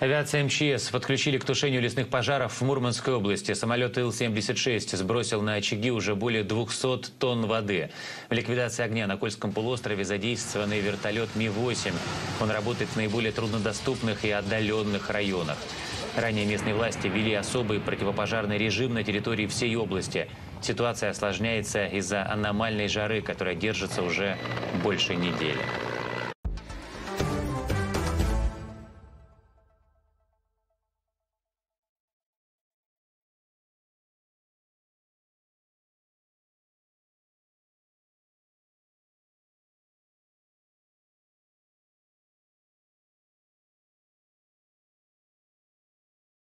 Авиация МЧС подключили к тушению лесных пожаров в Мурманской области. Самолет Ил-76 сбросил на очаги уже более 200 тонн воды. В ликвидации огня на Кольском полуострове задействованный вертолет Ми-8. Он работает в наиболее труднодоступных и отдаленных районах. Ранее местные власти ввели особый противопожарный режим на территории всей области. Ситуация осложняется из-за аномальной жары, которая держится уже больше недели.